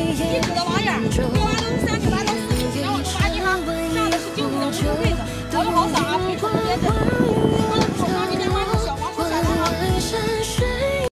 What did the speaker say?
你知道玩意儿，过完龙山就把龙